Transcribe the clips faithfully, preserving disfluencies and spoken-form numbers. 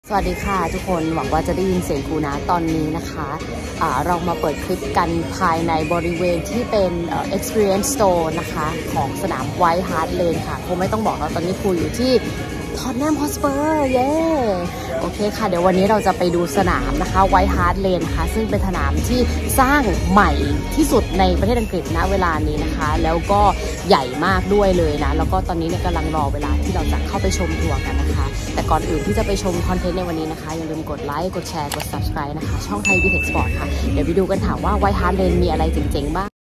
สวัสดีค่ะทุกคนหวังว่าจะได้ยินเสียงครูนะตอนนี้นะคะะเรามาเปิดคลิปกันภายในบริเวณที่เป็น Experience Store นะคะของสนาม White Hart Lane ค่ะคงไม่ต้องบอกแล้วตอนนี้ครูอยู่ที่Tottenham Hotspur เย้โอเคค่ะเดี๋ยววันนี้เราจะไปดูสนามนะคะ White Hart Lane นะคะซึ่งเป็นสนามที่สร้างใหม่ที่สุดในประเทศอังกฤษณเวลานี้นะคะแล้วก็ใหญ่มากด้วยเลยนะแล้วก็ตอนนี้เนี่ยกำลังรอเวลาที่เราจะเข้าไปชมทัวร์กันนะคะแต่ก่อนอื่นที่จะไปชมคอนเทนต์ในวันนี้นะคะอย่าลืมกดไลค์กดแชร์กด Subscribe นะคะช่องไทย วี เทค Sport ค่ะเดี๋ยวไปดูกันถามว่า White Hart Lane มีอะไรเจ๋งๆบ้าง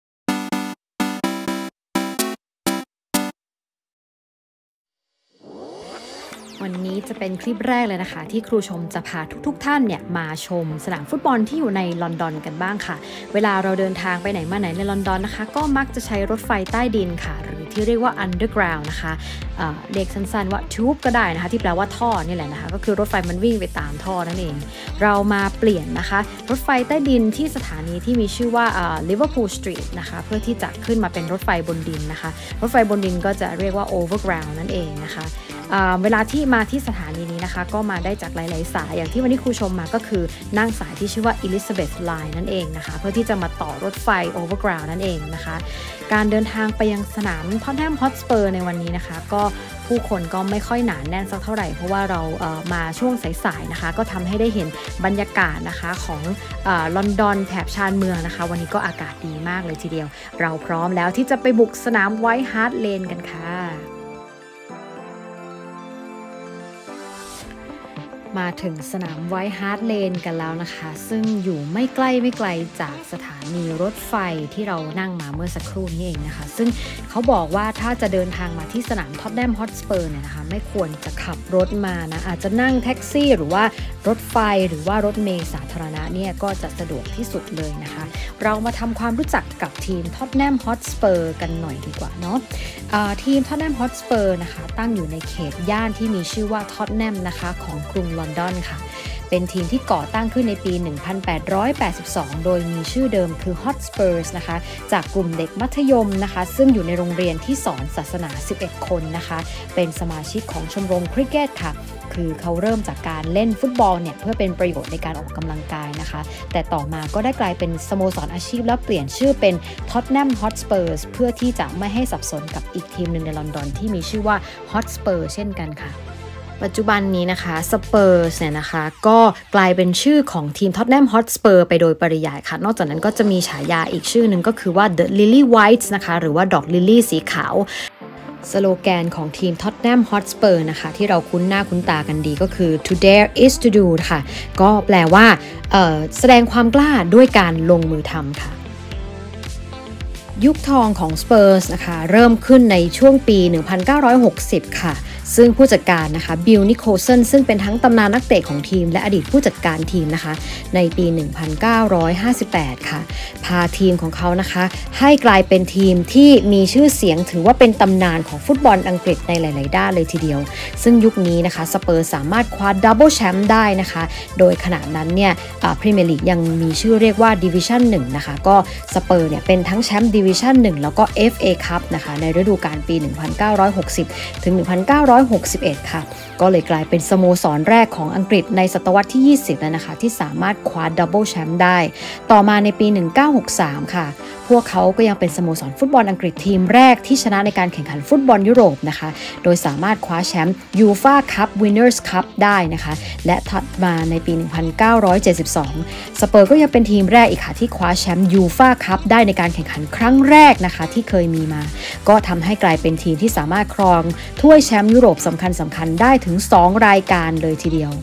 วันนี้จะเป็นคลิปแรกเลยนะคะที่ครูชมจะพาทุกๆ ท, ท่านเนี่ยมาชมสนามฟุตบอลที่อยู่ในลอนดอนกันบ้างค่ะเวลาเราเดินทางไปไหนมาไหนในลอนดอนนะคะก็มักจะใช้รถไฟใต้ดินค่ะหรือที่เรียกว่า underground นะคะเอ่อเรียกสั้นๆว่า tube ก็ได้นะคะที่แปลว่าท่อนี่แหละนะคะก็คือรถไฟมันวิ่งไปตามท่อนั่นเองเรามาเปลี่ยนนะคะรถไฟใต้ดินที่สถานีที่มีชื่อว่า Liverpool Street นะคะเพื่อที่จะขึ้นมาเป็นรถไฟบนดินนะคะรถไฟบนดินก็จะเรียกว่า overground นั่นเองนะคะเวลาที่มาที่สถานีนี้นะคะก็มาได้จากหลายๆสายอย่างที่วันนี้ครูชมมาก็คือนั่งสายที่ชื่อว่า Elizabeth Line นั่นเองนะคะเพื่อที่จะมาต่อรถไฟ Overground นั่นเองนะคะการเดินทางไปยังสนาม Tottenham Hotspur ในวันนี้นะคะก็ผู้คนก็ไม่ค่อยหนาแน่นสักเท่าไหร่เพราะว่าเราเอ่อมาช่วงสายๆนะคะก็ทำให้ได้เห็นบรรยากาศนะคะของเอ่อลอนดอนแถบชานเมืองนะคะวันนี้ก็อากาศดีมากเลยทีเดียวเราพร้อมแล้วที่จะไปบุกสนาม White Hart Lane กันค่ะมาถึงสนาม White Hart Lane กันแล้วนะคะซึ่งอยู่ไม่ใกล้ไม่ไกลจากสถานีรถไฟที่เรานั่งมาเมื่อสักครู่นี้เองนะคะซึ่งเขาบอกว่าถ้าจะเดินทางมาที่สนาม Tottenham Hotspur เนี่ยนะคะไม่ควรจะขับรถมานะอาจจะนั่งแท็กซี่หรือว่ารถไฟหรือว่ารถเมล์สาธารณะเนี่ยก็จะสะดวกที่สุดเลยนะคะเรามาทำความรู้จักกับทีม Tottenham Hotspur กันหน่อยดีกว่าเนาะทีม Tottenham Hotspur นะคะตั้งอยู่ในเขตย่านที่มีชื่อว่า Tottenham นะคะของกรุงลอนดอนค่ะเป็นทีมที่ก่อตั้งขึ้นในปี หนึ่งพันแปดร้อยแปดสิบสอง โดยมีชื่อเดิมคือ Hotspurs นะคะจากกลุ่มเด็กมัธยมนะคะซึ่งอยู่ในโรงเรียนที่สอนศาสนาสิบเอ็ดคนนะคะเป็นสมาชิกของชมรมคริกเก็ตค่ะคือเขาเริ่มจากการเล่นฟุตบอลเนี่ยเพื่อเป็นประโยชน์ในการออกกำลังกายนะคะแต่ต่อมาก็ได้กลายเป็นสโมสรอาชีพแล้วเปลี่ยนชื่อเป็น Tottenham Hotspurs เพื่อที่จะไม่ให้สับสนกับอีกทีมหนึ่งในลอนดอนที่มีชื่อว่า Hotspur เช่นกันค่ะปัจจุบันนี้นะคะ Spurs เนี่ยนะคะก็กลายเป็นชื่อของทีม Tottenham Hotspur ไปโดยปริยายค่ะนอกจากนั้นก็จะมีฉายาอีกชื่อหนึ่งก็คือว่า The Lily Whites นะคะหรือว่าดอกลิลลี่สีขาวสโลแกนของทีม Tottenham Hotspur นะคะที่เราคุ้นหน้าคุ้นตากันดีก็คือ To dare is to do ค่ะก็แปลว่าแสดงความกล้าด้วยการลงมือทำค่ะยุคทองของ Spurs นะคะเริ่มขึ้นในช่วงปี หนึ่งพันเก้าร้อยหกสิบ ค่ะซึ่งผู้จัดการนะคะบิลนิโคลสันซึ่งเป็นทั้งตำนานนักเตะของทีมและอดีตผู้จัดการทีมนะคะในปี หนึ่งพันเก้าร้อยห้าสิบแปด ค่ะพาทีมของเขานะคะให้กลายเป็นทีมที่มีชื่อเสียงถือว่าเป็นตำนานของฟุตบอลอังกฤษในหลายๆด้านเลยทีเดียวซึ่งยุคนี้นะคะสเปอร์สามารถคว้าดับเบิลแชมป์ได้นะคะโดยขณะนั้นเนี่ยพรีเมียร์ลีกยังมีชื่อเรียกว่าดิวิชั่นหนึ่งนะคะก็สเปอร์เนี่ยเป็นทั้งแชมป์ดิวิชั่นหนึ่งแล้วก็ เอฟ เอ Cup นะคะในฤดูกาลปี หนึ่งพันเก้าร้อยหกสิบ ถึง หนึ่งพันเก้าร้อยหกสิบเอ็ด ค่ะก็เลยกลายเป็นสโมสรแรกของอังกฤษในศตวรรษที่ยี่สิบแล้วนะคะที่สามารถคว้าดับเบิลแชมป์ได้ต่อมาในปี หนึ่งพันเก้าร้อยหกสิบสาม ค่ะพวกเขาก็ยังเป็นสโมสรฟุตบอลอังกฤษทีมแรกที่ชนะในการแข่งขันฟุตบอลยุโรปนะคะโดยสามารถคว้าแชมป์ยูฟ่าคัพวินเนอร์สคัพได้นะคะและถัดมาในปี หนึ่งพันเก้าร้อยเจ็ดสิบสอง สเปอร์ก็ยังเป็นทีมแรกอีกค่ะที่คว้าแชมป์ยูฟ่าคัพได้ในการแข่งขันครั้งแรกนะคะที่เคยมีมาก็ทำให้กลายเป็นทีมที่สามารถครองถ้วยแชมป์ยุโรปสำคัญสำคัญได้ถึงสองรายการเลยทีเดียว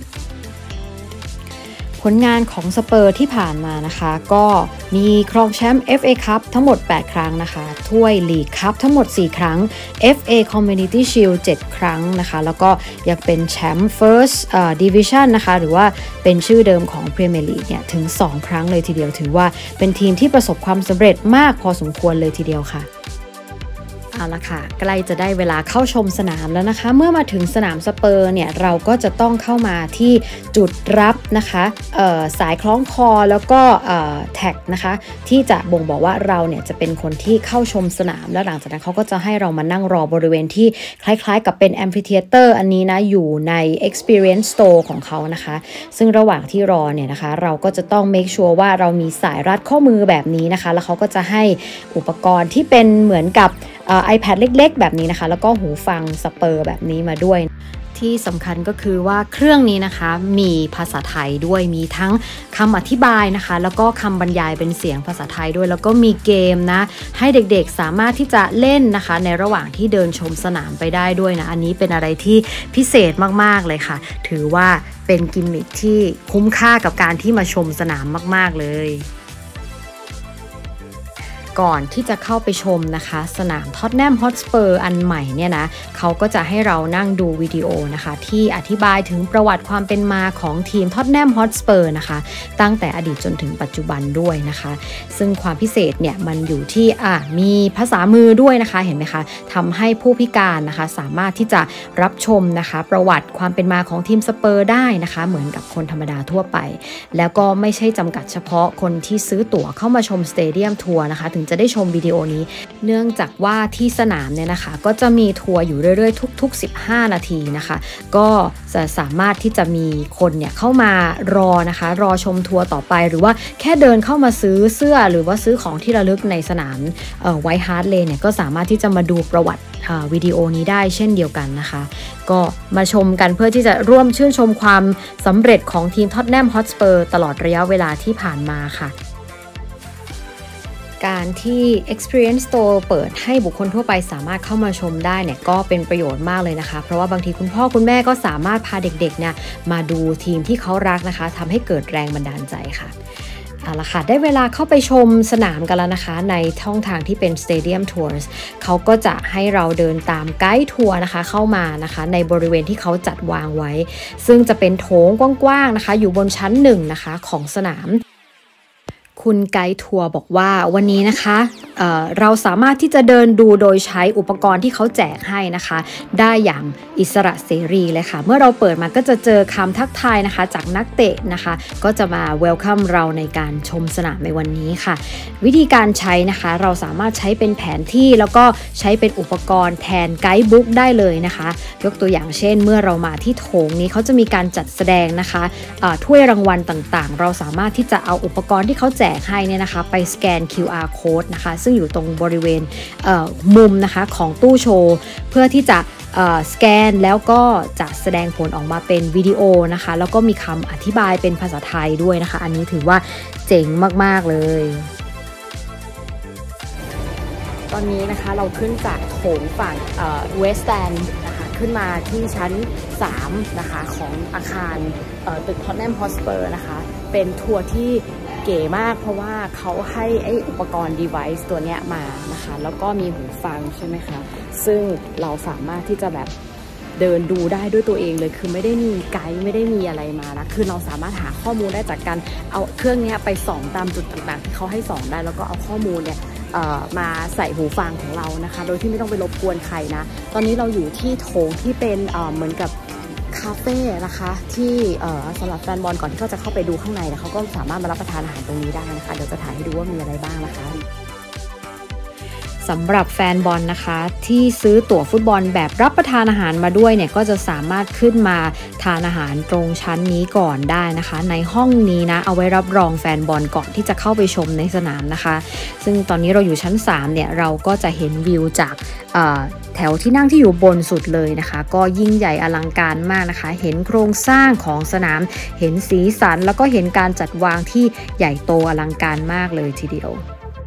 ผลงานของสเปอร์ที่ผ่านมานะคะก็มีครองแชมป์ เอฟ เอ Cup ทั้งหมดแปดครั้งนะคะถ้วยลีกคัพทั้งหมดสี่ครั้ง เอฟ เอ Community Shield เจ็ดครั้งนะคะแล้วก็ยังเป็นแชมป์ First Division นะคะหรือว่าเป็นชื่อเดิมของ Premier League เนี่ยถึงสองครั้งเลยทีเดียวถือว่าเป็นทีมที่ประสบความสำเร็จมากพอสมควรเลยทีเดียวค่ะเอาละค่ะใกล้จะได้เวลาเข้าชมสนามแล้วนะคะเมื่อมาถึงสนามสเปอร์เนี่ยเราก็จะต้องเข้ามาที่จุดรับนะคะสายคล้องคอแล้วก็แท็กนะคะที่จะบ่งบอกว่าเราเนี่ยจะเป็นคนที่เข้าชมสนามแล้วหลังจากนั้นเขาก็จะให้เรามานั่งรอบริเวณที่คล้ายๆกับเป็นแอมฟิเธียเตอร์อันนี้นะอยู่ใน Experience Store ของเขานะคะซึ่งระหว่างที่รอเนี่ยนะคะเราก็จะต้อง make sure ว่าเรามีสายรัดข้อมือแบบนี้นะคะแล้วเขาก็จะให้อุปกรณ์ที่เป็นเหมือนกับiPad เล็กๆแบบนี้นะคะแล้วก็หูฟังสเปอร์แบบนี้มาด้วยที่สำคัญก็คือว่าเครื่องนี้นะคะมีภาษาไทยด้วยมีทั้งคำอธิบายนะคะแล้วก็คำบรรยายเป็นเสียงภาษาไทยด้วยแล้วก็มีเกมนะให้เด็กๆสามารถที่จะเล่นนะคะในระหว่างที่เดินชมสนามไปได้ด้วยนะอันนี้เป็นอะไรที่พิเศษมากๆเลยค่ะถือว่าเป็นกิมมิคที่คุ้มค่ากับการที่มาชมสนามมากๆเลยก่อนที่จะเข้าไปชมนะคะสนามท็อตแนมฮอตสเปอร์อันใหม่เนี่ยนะเขาก็จะให้เรานั่งดูวิดีโอนะคะที่อธิบายถึงประวัติความเป็นมาของทีมท็อตแนมฮอตสเปอร์นะคะตั้งแต่อดีตจนถึงปัจจุบันด้วยนะคะซึ่งความพิเศษเนี่ยมันอยู่ที่อ่ะมีภาษามือด้วยนะคะเห็นไหมคะทำให้ผู้พิการนะคะสามารถที่จะรับชมนะคะประวัติความเป็นมาของทีมสเปอร์ได้นะคะเหมือนกับคนธรรมดาทั่วไปแล้วก็ไม่ใช่จำกัดเฉพาะคนที่ซื้อตั๋วเข้ามาชมสเตเดียมทัวร์นะคะถึงจะได้ชมวิดีโอนี้เนื่องจากว่าที่สนามเนี่ยนะคะก็จะมีทัวร์อยู่เรื่อยๆทุกๆสิบห้านาทีนะคะก็จะสามารถที่จะมีคนเนี่ยเข้ามารอนะคะรอชมทัวร์ต่อไปหรือว่าแค่เดินเข้ามาซื้อเสื้อหรือว่าซื้อของที่ระลึกในสนามไวท์ฮาร์ทเลนเนี่ยก็สามารถที่จะมาดูประวัติวิดีโอนี้ได้เช่นเดียวกันนะคะก็มาชมกันเพื่อที่จะร่วมชื่นชมความสำเร็จของทีมท็อตแนมฮอตสเปอร์ตลอดระยะเวลาที่ผ่านมาค่ะการที่ Experience Store เปิดให้บุคคลทั่วไปสามารถเข้ามาชมได้เนี่ยก็เป็นประโยชน์มากเลยนะคะเพราะว่าบางทีคุณพ่อคุณแม่ก็สามารถพาเด็กๆเนี่ยมาดูทีมที่เขารักนะคะทำให้เกิดแรงบันดาลใจค่ะเอาละค่ะได้เวลาเข้าไปชมสนามกันแล้วนะคะในช่องทางที่เป็น Stadium Tours เขาก็จะให้เราเดินตามไกด์ทัวร์นะคะเข้ามานะคะในบริเวณที่เขาจัดวางไว้ซึ่งจะเป็นโถงกว้างๆนะคะอยู่บนชั้นหนึ่งนะคะของสนามคุณไกด์ทัวร์บอกว่าวันนี้นะคะเอ่อเราสามารถที่จะเดินดูโดยใช้อุปกรณ์ที่เขาแจกให้นะคะได้อย่างอิสระเสรีเลยค่ะเมื่อเราเปิดมาก็จะเจอคำทักทายนะคะจากนักเตะนะคะก็จะมาเวลคัมเราในการชมสนามในวันนี้ค่ะวิธีการใช้นะคะเราสามารถใช้เป็นแผนที่แล้วก็ใช้เป็นอุปกรณ์แทนไกด์บุ๊กได้เลยนะคะยกตัวอย่างเช่นเมื่อเรามาที่โถงนี้เขาจะมีการจัดแสดงนะคะถ้วยรางวัลต่างๆเราสามารถที่จะเอาอุปกรณ์ที่เขาแจกให้เนี่ยนะคะไปสแกน คิว อาร์ Code นะคะซึ่งอยู่ตรงบริเวณมุมนะคะของตู้โชว์เพื่อที่จะสแกนแล้วก็จะแสดงผลออกมาเป็นวิดีโอนะคะแล้วก็มีคำอธิบายเป็นภาษาไทยด้วยนะคะอันนี้ถือว่าเจ๋งมากๆเลยตอนนี้นะคะเราขึ้นจากโถงฝั่งเวสแตนนะคะขึ้นมาที่ชั้นสามนะคะของอาคารตึกท็อตแนมฮอตสเปอร์นะคะเป็นทัวร์ที่เก๋มากเพราะว่าเขาให้ไอ้อุปกรณ์ device ตัวเนี้ยมานะคะแล้วก็มีหูฟังใช่ไหมคะซึ่งเราสามารถที่จะแบบเดินดูได้ด้วยตัวเองเลยคือไม่ได้มีไกด์ไม่ได้มีอะไรมานะคือเราสามารถหาข้อมูลได้จากการเอาเครื่องนี้ไปส่องตามจุดต่างๆที่เขาให้ส่องได้แล้วก็เอาข้อมูลเนี่ยมาใส่หูฟังของเรานะคะโดยที่ไม่ต้องไปรบกวนใครนะตอนนี้เราอยู่ที่โถงที่เป็นเหมือนกับคาเฟ่นะคะที่สำหรับแฟนบอลก่อนที่เขาจะเข้าไปดูข้างในนะเขาก็สามารถมารับประทานอาหารตรงนี้ได้นะคะเดี๋ยวจะถ่ายให้ดูว่ามีอะไรบ้างนะคะสำหรับแฟนบอลนะคะที่ซื้อตั๋วฟุตบอลแบบรับประทานอาหารมาด้วยเนี่ยก็จะสามารถขึ้นมาทานอาหารตรงชั้นนี้ก่อนได้นะคะในห้องนี้นะเอาไว้รับรองแฟนบอลก่อนที่จะเข้าไปชมในสนามนะคะซึ่งตอนนี้เราอยู่ชั้นสามเนี่ยเราก็จะเห็นวิวจากแถวที่นั่งที่อยู่บนสุดเลยนะคะก็ยิ่งใหญ่อลังการมากนะคะเห็นโครงสร้างของสนามเห็นสีสันแล้วก็เห็นการจัดวางที่ใหญ่โตอลังการมากเลยทีเดียว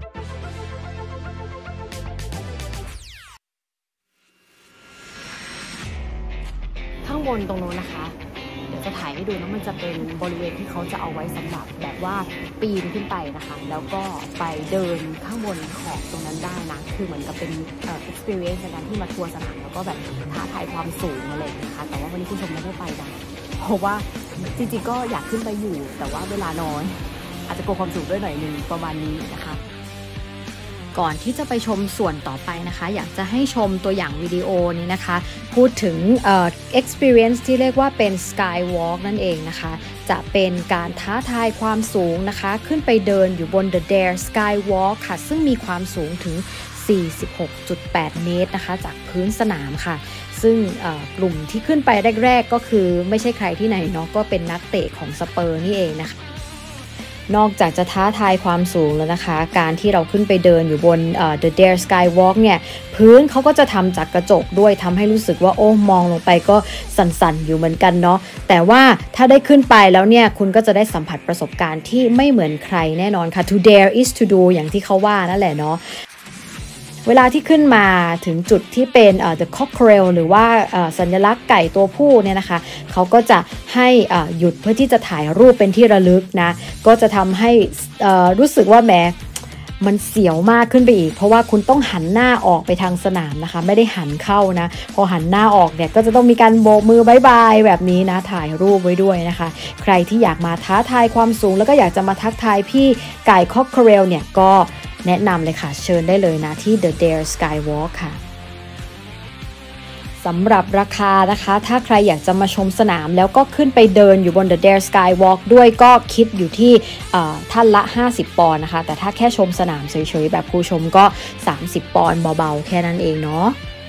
ข้างบนตรงนู้นนะคะเดี๋ยวจะถ่ายให้ดูนะมันจะเป็นบริเวณที่เขาจะเอาไว้สำหรับแบบว่าปีนขึ้นไปนะคะแล้วก็ไปเดินข้างบนขอบตรงนั้นได้นะคือเหมือนกับเป็นเอ่อ experience ในการที่มาทัวร์สนามแล้วก็แบบท้าทายความสูงอะไรนะคะแต่ว่าวันนี้คุณชมไม่ได้ไปนะเพราะว่าจริงๆก็อยากขึ้นไปอยู่แต่ว่าเวลาน้อยอาจจะกลัวความสูงด้วยหน่อยนึงประมาณนี้นะคะก่อนที่จะไปชมส่วนต่อไปนะคะอยากจะให้ชมตัวอย่างวิดีโอนี้นะคะพูดถึงเอ่อ experience ที่เรียกว่าเป็น skywalk นั่นเองนะคะจะเป็นการท้าทายความสูงนะคะขึ้นไปเดินอยู่บน The Dare Skywalk ค่ะซึ่งมีความสูงถึง สี่สิบหกจุดแปด เมตรนะคะจากพื้นสนามค่ะซึ่งกลุ่มที่ขึ้นไปแรกๆก็คือไม่ใช่ใครที่ไหนเนาะก็เป็นนักเตะของสเปอร์นี่เองนะคะนอกจากจะท้าทายความสูงแล้วนะคะการที่เราขึ้นไปเดินอยู่บน uh, The Dare Skywalk เนี่ยพื้นเขาก็จะทำจากกระจกด้วยทำให้รู้สึกว่าโอ้มองลงไปก็สั่นๆอยู่เหมือนกันเนาะแต่ว่าถ้าได้ขึ้นไปแล้วเนี่ยคุณก็จะได้สัมผัสประสบการณ์ที่ไม่เหมือนใครแน่นอนค่ะ To dare is to do อย่างที่เขาว่านั่นแหละเนาะเวลาที่ขึ้นมาถึงจุดที่เป็น uh, the cockerel หรือว่า uh, สัญลักษณ์ไก่ตัวผู้เนี่ยนะคะเขาก็จะให้ uh, หยุดเพื่อที่จะถ่ายรูปเป็นที่ระลึกนะก็จะทำให้ uh, รู้สึกว่าแหมมันเสียวมากขึ้นไปอีกเพราะว่าคุณต้องหันหน้าออกไปทางสนามนะคะไม่ได้หันเข้านะพอหันหน้าออกเนี่ยก็จะต้องมีการโบกมือบายบายแบบนี้นะถ่ายรูปไว้ด้วยนะคะใครที่อยากมาท้าทายความสูงแล้วก็อยากจะมาทักทายพี่ไก่ cockerel เนี่ยก็แนะนำเลยค่ะเชิญได้เลยนะที่ The Dare Skywalk ค่ะสำหรับราคานะคะถ้าใครอยากจะมาชมสนามแล้วก็ขึ้นไปเดินอยู่บน The Dare Skywalk ด้วยก็คิดอยู่ที่ท่านละห้าสิบปอนด์นะคะแต่ถ้าแค่ชมสนามเฉยๆแบบครูชมก็สามสิบปอนด์เบาๆแค่นั้นเองเนาะ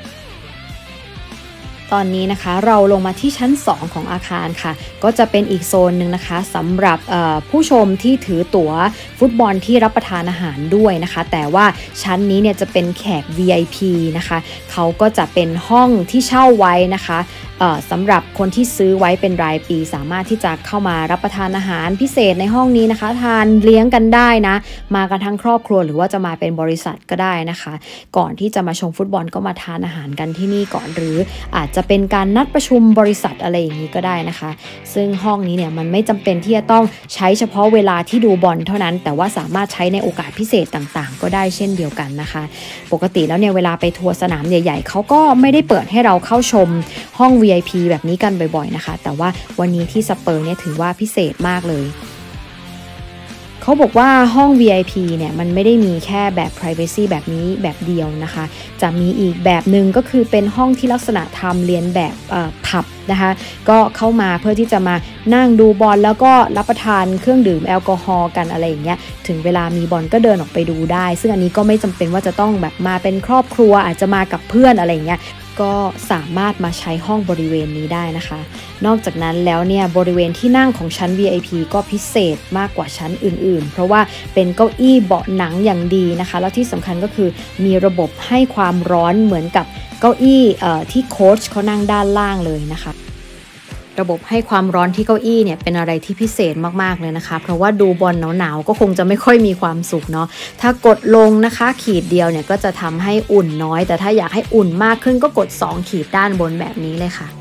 ตอนนี้นะคะเราลงมาที่ชั้นสองของอาคารค่ะก็จะเป็นอีกโซนหนึ่งนะคะสำหรับผู้ชมที่ถือตั๋วฟุตบอลที่รับประทานอาหารด้วยนะคะแต่ว่าชั้นนี้เนี่ยจะเป็นแขก วี ไอ พี นะคะเขาก็จะเป็นห้องที่เช่าไว้นะคะสำหรับคนที่ซื้อไว้เป็นรายปีสามารถที่จะเข้ามารับประทานอาหารพิเศษในห้องนี้นะคะทานเลี้ยงกันได้นะมากันทั้งครอบครัวหรือว่าจะมาเป็นบริษัทก็ได้นะคะก่อนที่จะมาชมฟุตบอลก็มาทานอาหารกันที่นี่ก่อนหรืออาจจะเป็นการนัดประชุมบริษัทอะไรอย่างนี้ก็ได้นะคะซึ่งห้องนี้เนี่ยมันไม่จำเป็นที่จะต้องใช้เฉพาะเวลาที่ดูบอลเท่านั้นแต่ว่าสามารถใช้ในโอกาสพิเศษต่างๆก็ได้เช่นเดียวกันนะคะปกติแล้วเนี่ยเวลาไปทัวร์สนามใหญ่ๆเขาก็ไม่ได้เปิดให้เราเข้าชมห้อง วี ไอ พี แบบนี้กันบ่อยๆนะคะแต่ว่าวันนี้ที่สเปอร์เนี่ยถือว่าพิเศษมากเลยเขาบอกว่าห้อง วี ไอ พี เนี่ยมันไม่ได้มีแค่แบบ privacy แบบนี้แบบเดียวนะคะจะมีอีกแบบหนึ่งก็คือเป็นห้องที่ลักษณะทำเรียนแบบผับนะคะก็เข้ามาเพื่อที่จะมานั่งดูบอลแล้วก็รับประทานเครื่องดื่มแอลกอฮอล์กันอะไรอย่างเงี้ยถึงเวลามีบอลก็เดินออกไปดูได้ซึ่งอันนี้ก็ไม่จำเป็นว่าจะต้องแบบมาเป็นครอบครัวอาจจะมากับเพื่อนอะไรอย่างเงี้ยก็สามารถมาใช้ห้องบริเวณนี้ได้นะคะนอกจากนั้นแล้วเนี่ยบริเวณที่นั่งของชั้น วี ไอ พี ก็พิเศษมากกว่าชั้นอื่นๆเพราะว่าเป็นเก้าอี้เบาะหนังอย่างดีนะคะแล้วที่สำคัญก็คือมีระบบให้ความร้อนเหมือนกับเก้าอี้เอ่อที่โค้ชเขานั่งด้านล่างเลยนะคะระบบให้ความร้อนที่เก้าอี้เนี่ยเป็นอะไรที่พิเศษมากๆเลยนะคะเพราะว่าดูบอลหนาวๆก็คงจะไม่ค่อยมีความสุขเนาะถ้ากดลงนะคะขีดเดียวเนี่ยก็จะทำให้อุ่นน้อยแต่ถ้าอยากให้อุ่นมากขึ้นก็กดสองขีดด้านบนแบบนี้เลยค่ะ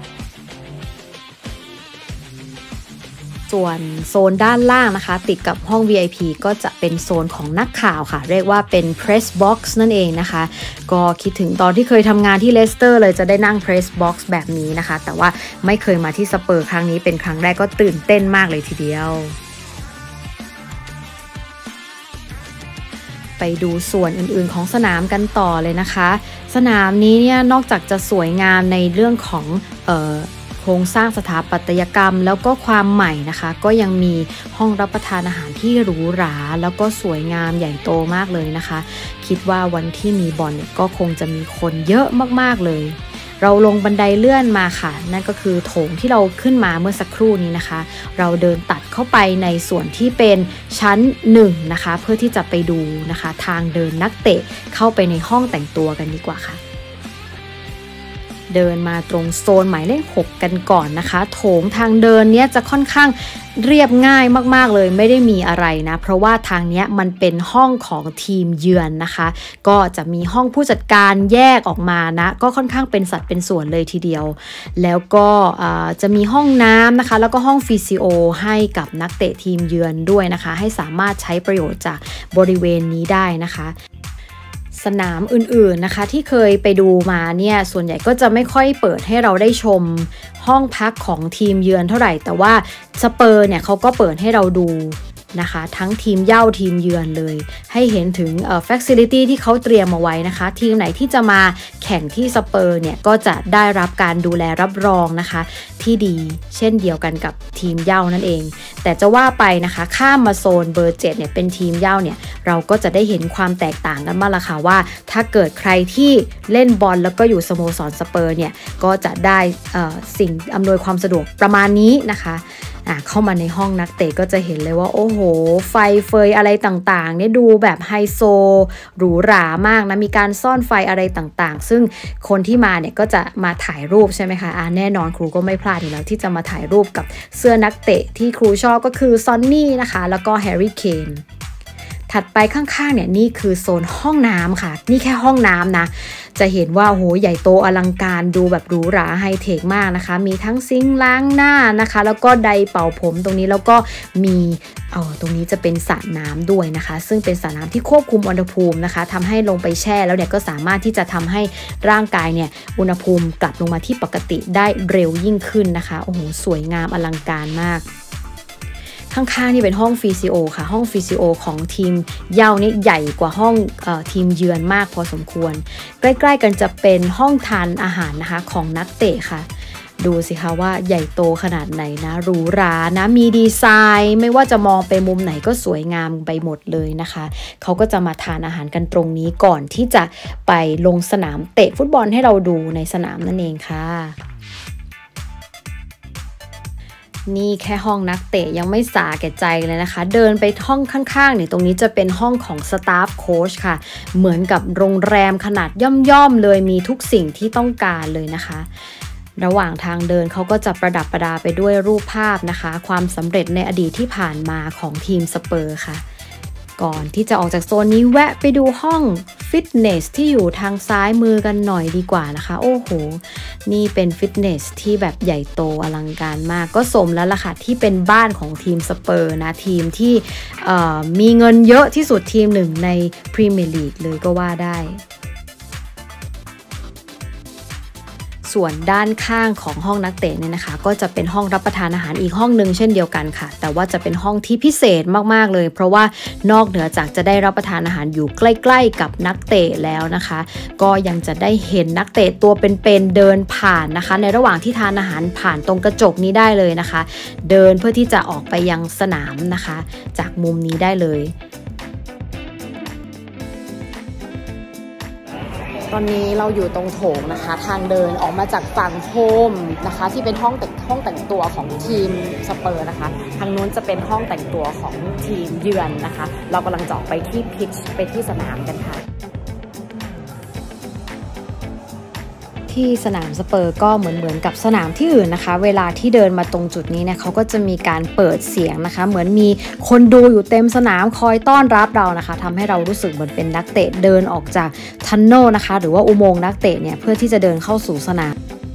ส่วนโซนด้านล่างนะคะติดกับห้อง วี ไอ พี ก็จะเป็นโซนของนักข่าวค่ะเรียกว่าเป็น Press Box นั่นเองนะคะก็คิดถึงตอนที่เคยทำงานที่เลสเตอร์เลยจะได้นั่ง Press Box แบบนี้นะคะแต่ว่าไม่เคยมาที่สเปอร์ครั้งนี้เป็นครั้งแรกก็ตื่นเต้นมากเลยทีเดียวไปดูส่วนอื่นๆของสนามกันต่อเลยนะคะสนามนี้เนี่ยนอกจากจะสวยงามในเรื่องของเอ่อโครงสร้างสถาปัตยกรรมแล้วก็ความใหม่นะคะก็ยังมีห้องรับประทานอาหารที่หรูหราแล้วก็สวยงามใหญ่โตมากเลยนะคะคิดว่าวันที่มีบอลเนี่ยก็คงจะมีคนเยอะมากๆเลยเราลงบันไดเลื่อนมาค่ะนั่นก็คือโถงที่เราขึ้นมาเมื่อสักครู่นี้นะคะเราเดินตัดเข้าไปในส่วนที่เป็นชั้นหนึ่งนะคะเพื่อที่จะไปดูนะคะทางเดินนักเตะเข้าไปในห้องแต่งตัวกันดีกว่าค่ะเดินมาตรงโซนหมายเลขหกกันก่อนนะคะโถงทางเดินเนี้ยจะค่อนข้างเรียบง่ายมากๆเลยไม่ได้มีอะไรนะเพราะว่าทางเนี้ยมันเป็นห้องของทีมเยือนนะคะก็จะมีห้องผู้จัดการแยกออกมานะก็ค่อนข้างเป็นสัดเป็นส่วนเลยทีเดียวแล้วก็จะมีห้องน้ำนะคะแล้วก็ห้องฟิสิโอให้กับนักเตะทีมเยือนด้วยนะคะให้สามารถใช้ประโยชน์จากบริเวณนี้ได้นะคะสนามอื่นๆนะคะที่เคยไปดูมาเนี่ยส่วนใหญ่ก็จะไม่ค่อยเปิดให้เราได้ชมห้องพักของทีมเยือนเท่าไหร่แต่ว่าสเปอร์เนี่ยเขาก็เปิดให้เราดูนะคะทั้งทีมเย่าทีมเยือนเลยให้เห็นถึงเอ่อ facility ที่เขาเตรียมมาไว้นะคะทีมไหนที่จะมาแข่งที่สเปอร์เนี่ยก็จะได้รับการดูแลรับรองนะคะที่ดีเช่นเดียวกันกับทีมเย่านั่นเองแต่จะว่าไปนะคะข้ามมาโซนเบอร์เจ็ดเนี่ยเป็นทีมเย่าเนี่ยเราก็จะได้เห็นความแตกต่างกันบ้างละค่ะว่าถ้าเกิดใครที่เล่นบอลแล้วก็อยู่สโมสรสเปอร์เนี่ยก็จะได้เอ่อสิ่งอำนวยความสะดวกประมาณนี้นะคะเข้ามาในห้องนักเตะก็จะเห็นเลยว่าโอ้โหไฟเฟยอะไรต่างๆเนี่ยดูแบบไฮโซหรูหรามากนะมีการซ่อนไฟอะไรต่างๆซึ่งคนที่มาเนี่ยก็จะมาถ่ายรูปใช่ไหมคะอ่าแน่นอนครูก็ไม่พลาดอยู่แล้วที่จะมาถ่ายรูปกับเสื้อนักเตะที่ครูชอบก็คือซอนนี่นะคะแล้วก็แฮร์รี่เคนถัดไปข้างๆเนี่ยนี่คือโซนห้องน้ำค่ะนี่แค่ห้องน้ำนะจะเห็นว่าโหใหญ่โตอลังการดูแบบหรูหราไฮเทคมากนะคะมีทั้งซิงค์ล้างหน้านะคะแล้วก็ไดร์เป่าผมตรงนี้แล้วก็มีเออตรงนี้จะเป็นสระน้ำด้วยนะคะซึ่งเป็นสระน้ำที่ควบคุมอุณหภูมินะคะทำให้ลงไปแช่แล้วเนี่ยก็สามารถที่จะทำให้ร่างกายเนี่ยอุณหภูมิกลับลงมาที่ปกติได้เร็วยิ่งขึ้นนะคะโอ้โหสวยงามอลังการมากข้างๆนี่เป็นห้องฟิสิโอค่ะห้องฟิสิโอของทีมเย่านี่ใหญ่กว่าห้องเอ่อทีมเยือนมากพอสมควรใกล้ๆกันจะเป็นห้องทานอาหารนะคะของนักเตะค่ะดูสิคะว่าใหญ่โตขนาดไหนนะหรูหรานะมีดีไซน์ไม่ว่าจะมองไปมุมไหนก็สวยงามไปหมดเลยนะคะเขาก็จะมาทานอาหารกันตรงนี้ก่อนที่จะไปลงสนามเตะฟุตบอลให้เราดูในสนามนั่นเองค่ะนี่แค่ห้องนักเตะยังไม่สาแก่ใจเลยนะคะเดินไปห้องข้างๆเนี่ยตรงนี้จะเป็นห้องของสตาฟโค้ชค่ะเหมือนกับโรงแรมขนาดย่อมๆเลยมีทุกสิ่งที่ต้องการเลยนะคะระหว่างทางเดินเขาก็จะประดับประดาไปด้วยรูปภาพนะคะความสำเร็จในอดีตที่ผ่านมาของทีมสเปอร์ค่ะก่อนที่จะออกจากโซนนี้แวะไปดูห้องฟิตเนสที่อยู่ทางซ้ายมือกันหน่อยดีกว่านะคะโอ้โหนี่เป็นฟิตเนสที่แบบใหญ่โตอลังการมากก็สมแล้วล่ะค่ะที่เป็นบ้านของทีมสเปอร์นะทีมที่มีเงินเยอะที่สุดทีมหนึ่งในพรีเมียร์ลีกเลยก็ว่าได้ส่วนด้านข้างของห้องนักเตะเนี่ยนะคะก็จะเป็นห้องรับประทานอาหารอีกห้องหนึ่งเช่นเดียวกันค่ะแต่ว่าจะเป็นห้องที่พิเศษมากๆเลยเพราะว่านอกเหนือจากจะได้รับประทานอาหารอยู่ใกล้ๆกับนักเตะแล้วนะคะก็ยังจะได้เห็นนักเตะตัวเป็นๆเดินผ่านนะคะในระหว่างที่ทานอาหารผ่านตรงกระจกนี้ได้เลยนะคะเดินเพื่อที่จะออกไปยังสนามนะคะจากมุมนี้ได้เลยตอนนี้เราอยู่ตรงโถงนะคะทางเดินออกมาจากฝั่งโฮมนะคะที่เป็นห้องแต่งห้องแต่งตัวของทีมสเปอร์นะคะทางนู้นจะเป็นห้องแต่งตัวของทีมเยือนนะคะเรากำลังจะออกไปที่พิชไปที่สนามกันค่ะที่สนามสเปอร์ก็เหมือนเหมือนกับสนามที่อื่นนะคะเวลาที่เดินมาตรงจุดนี้เนี่ยเขาก็จะมีการเปิดเสียงนะคะเหมือนมีคนดูอยู่เต็มสนามคอยต้อนรับเรานะคะทำให้เรารู้สึกเหมือนเป็นนักเตะเดินออกจากทันเนลนะคะหรือว่าอุโมงค์นักเตะเนี่ยเพื่อที่จะเดินเข้าสู่สนาม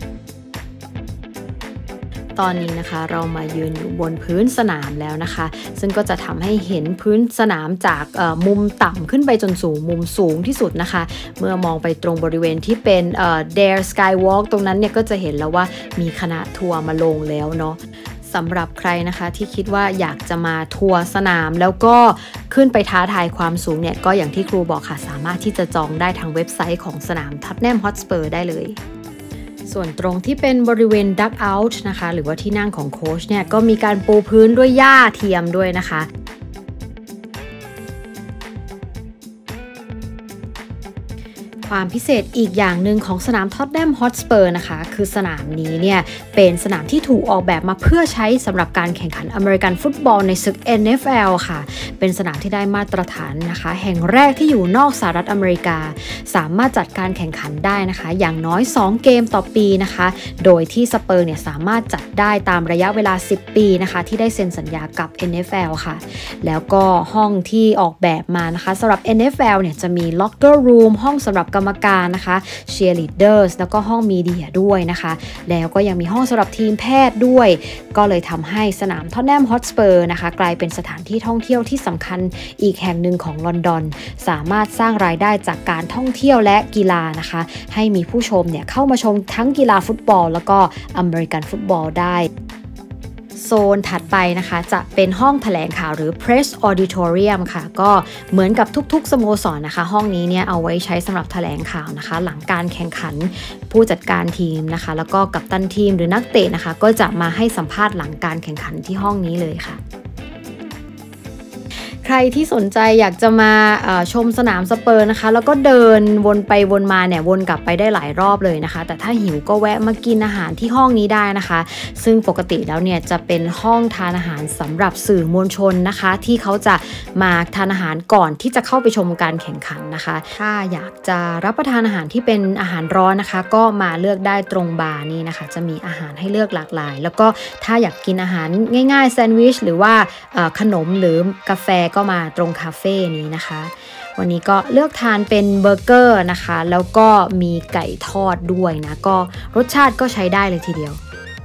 ตอนนี้นะคะเรามายืนอยู่บนพื้นสนามแล้วนะคะซึ่งก็จะทำให้เห็นพื้นสนามจากมุมต่ำขึ้นไปจนสูงมุมสูงที่สุดนะคะเมื่อมองไปตรงบริเวณที่เป็น Dare Skywalk ตรงนั้นเนี่ยก็จะเห็นแล้วว่ามีคณะทัวร์มาลงแล้วเนาะสำหรับใครนะคะที่คิดว่าอยากจะมาทัวร์สนามแล้วก็ขึ้นไปท้าทายความสูงเนี่ยก็อย่างที่ครูบอกค่ะสามารถที่จะจองได้ทางเว็บไซต์ของสนามท็อตแนมฮอตสเปอร์ได้เลยส่วนตรงที่เป็นบริเวณดักเอาท์นะคะหรือว่าที่นั่งของโค้ชเนี่ยก็มีการปูพื้นด้วยหญ้าเทียมด้วยนะคะความพิเศษอีกอย่างหนึ่งของสนามท็อตแนมฮอตสเปอร์นะคะคือสนามนี้เนี่ยเป็นสนามที่ถูกออกแบบมาเพื่อใช้สำหรับการแข่งขันอเมริกันฟุตบอลในศึก เอ็น เอฟ แอล ค่ะเป็นสนามที่ได้มาตรฐานนะคะแห่งแรกที่อยู่นอกสหรัฐอเมริกาสามารถจัดการแข่งขันได้นะคะอย่างน้อยสองเกมต่อปีนะคะโดยที่สเปอร์เนี่ยสามารถจัดได้ตามระยะเวลาสิบปีนะคะที่ได้เซ็นสัญญากับ เอ็น เอฟ แอล ค่ะแล้วก็ห้องที่ออกแบบมานะคะสำหรับ เอ็น เอฟ แอล เนี่ยจะมี locker room ห้องสำหรับกรรมการนะคะเชียร์ลีดเดอร์สแล้วก็ห้องมีเดียด้วยนะคะแล้วก็ยังมีห้องสำหรับทีมแพทย์ด้วยก็เลยทำให้สนามท็อตแนมฮอตสเปอร์นะคะกลายเป็นสถานที่ท่องเที่ยวที่สำคัญอีกแห่งหนึ่งของลอนดอนสามารถสร้างรายได้จากการท่องเที่ยวและกีฬานะคะให้มีผู้ชมเนี่ยเข้ามาชมทั้งกีฬาฟุตบอลแล้วก็อเมริกันฟุตบอลได้โซนถัดไปนะคะจะเป็นห้องแถลงข่าวหรือ Press Auditorium ค่ะก็เหมือนกับทุกๆสโมสรนะคะห้องนี้เนี่ยเอาไว้ใช้สำหรับแถลงข่าวนะคะหลังการแข่งขันผู้จัดการทีมนะคะแล้วก็กัปตันทีมหรือนักเตะนะคะก็จะมาให้สัมภาษณ์หลังการแข่งขันที่ห้องนี้เลยค่ะใครที่สนใจอยากจะมาชมสนามสเปอร์นะคะแล้วก็เดินวนไปวนมาเนี่ยวนกลับไปได้หลายรอบเลยนะคะแต่ถ้าหิวก็แวะมากินอาหารที่ห้องนี้ได้นะคะซึ่งปกติแล้วเนี่ยจะเป็นห้องทานอาหารสำหรับสื่อมวลชนนะคะที่เขาจะมาทานอาหารก่อนที่จะเข้าไปชมการแข่งขันนะคะถ้าอยากจะรับประทานอาหารที่เป็นอาหารร้อนนะคะก็มาเลือกได้ตรงบาร์นี้นะคะจะมีอาหารให้เลือกหลากหลายแล้วก็ถ้าอยากกินอาหารง่ายๆแซนด์วิชหรือว่าขนมหรือกาแฟก็มาตรงคาเฟ่นี้นะคะวันนี้ก็เลือกทานเป็นเบอร์เกอร์นะคะแล้วก็มีไก่ทอดด้วยนะก็รสชาติก็ใช้ได้เลยทีเดียว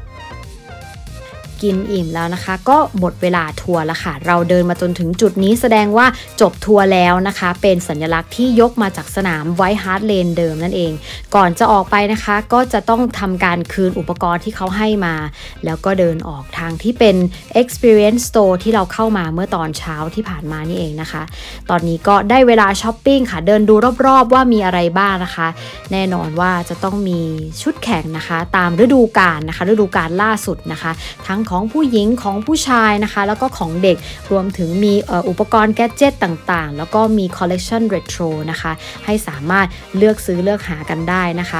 กินอิ่มแล้วนะคะก็หมดเวลาทัวร์แล้วค่ะเราเดินมาจนถึงจุดนี้แสดงว่าจบทัวร์แล้วนะคะเป็นสัญลักษณ์ที่ยกมาจากสนามไวท์ฮาร์ทเลนเดิมนั่นเองก่อนจะออกไปนะคะก็จะต้องทำการคืนอุปกรณ์ที่เขาให้มาแล้วก็เดินออกทางที่เป็น Experience Store ที่เราเข้ามาเมื่อตอนเช้าที่ผ่านมานี่เองนะคะตอนนี้ก็ได้เวลาช้อปปิ้งค่ะเดินดูรอบๆว่ามีอะไรบ้างนะคะแน่นอนว่าจะต้องมีชุดแข่งนะคะตามฤดูกาลนะคะฤดูกาลล่าสุดนะคะทั้งของผู้หญิงของผู้ชายนะคะแล้วก็ของเด็กรวมถึงมีอุปกรณ์แกดเจ็ตต่างๆแล้วก็มีคอลเลกชันเรโทรนะคะให้สามารถเลือกซื้อเลือกหากันได้นะคะ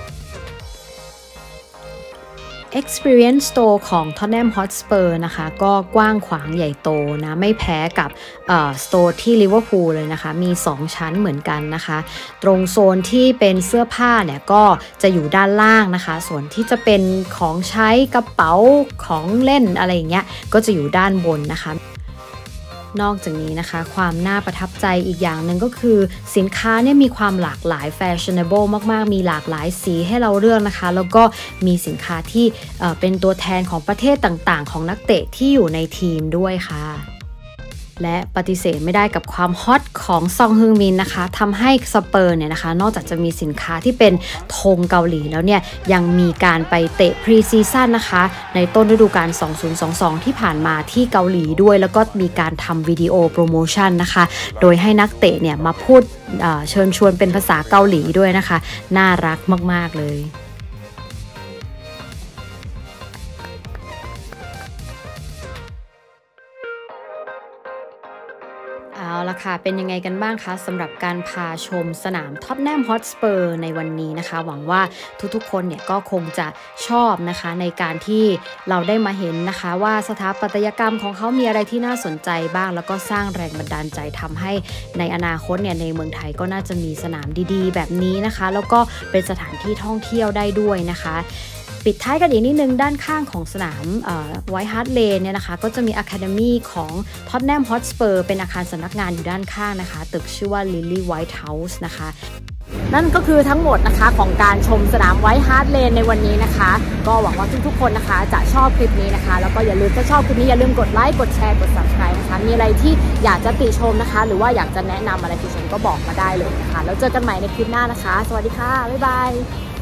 Experience Store ของ Tottenham Hotspur นะคะก็กว้างขวางใหญ่โตนะไม่แพ้กับสโตร์ที่ลิเวอร์พูลเลยนะคะมีสองชั้นเหมือนกันนะคะตรงโซนที่เป็นเสื้อผ้าเนี่ยก็จะอยู่ด้านล่างนะคะส่วนที่จะเป็นของใช้กระเป๋าของเล่นอะไรอย่างเงี้ยก็จะอยู่ด้านบนนะคะนอกจากนี้นะคะความน่าประทับใจอีกอย่างหนึ่งก็คือสินค้าเนี่ยมีความหลากหลายแฟชั่นเนเบิลมากๆมีหลากหลายสีให้เราเลือกนะคะแล้วก็มีสินค้าที่เอ่อเป็นตัวแทนของประเทศต่างๆของนักเตะที่อยู่ในทีมด้วยค่ะและปฏิเสธไม่ได้กับความฮอตของซองฮึงมินนะคะทำให้สเปอร์เนี่ยนะคะนอกจากจะมีสินค้าที่เป็นธงเกาหลีแล้วเนี่ยยังมีการไปเตะพรีซีซั่นนะคะในต้นฤดูกาลสองพันยี่สิบสองที่ผ่านมาที่เกาหลีด้วยแล้วก็มีการทำวิดีโอโปรโมชั่นนะคะโดยให้นักเตะเนี่ยมาพูดเชิญชวนเป็นภาษาเกาหลีด้วยนะคะน่ารักมากๆเลยเอาละค่ะเป็นยังไงกันบ้างคะสำหรับการพาชมสนาม Tottenham Hotspur ในวันนี้นะคะหวังว่าทุกๆคนเนี่ยก็คงจะชอบนะคะในการที่เราได้มาเห็นนะคะว่าสถาปัตยกรรมของเขามีอะไรที่น่าสนใจบ้างแล้วก็สร้างแรงบันดาลใจทำให้ในอนาคตเนี่ยในเมืองไทยก็น่าจะมีสนามดีๆแบบนี้นะคะแล้วก็เป็นสถานที่ท่องเที่ยวได้ด้วยนะคะปิดท้ายกันอีกนิดนึงด้านข้างของสนามไวท์ฮาร์ทเลนเนี่ยนะคะก็จะมี Academy ของ Tottenham Hotspur เป็นอาคารสำนักงานอยู่ด้านข้างนะคะตึกชื่อว่า Lily White House นะคะนั่นก็คือทั้งหมดนะคะของการชมสนามไวท์ฮาร์ทเลนในวันนี้นะคะก็หวังว่าทุกๆคนนะคะจะชอบคลิปนี้นะคะแล้วก็อย่าลืมถ้าชอบคลิปนี้อย่าลืมกดไลค์กดแชร์กด Subscribe นะคะมีอะไรที่อยากจะติชมนะคะหรือว่าอยากจะแนะนำอะไรติชมก็บอกมาได้เลยนะคะแล้วเจอกันใหม่ในคลิปหน้านะคะสวัสดีค่ะบ๊ายบาย